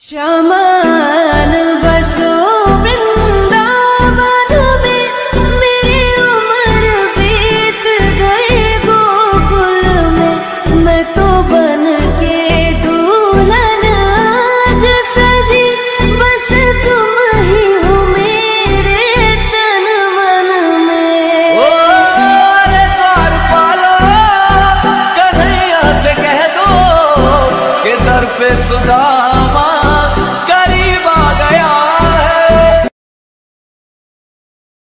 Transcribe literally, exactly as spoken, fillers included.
शमान बसो वृंदावन में, मेरी उम्र बीत गई गोकुल में। मैं तो बन के दुल्हन आज सजी, बस तुम ही हो मेरे तन मन में। ओ अरे द्वार पालो कन्हैया से कह दो कि दर पे सुधा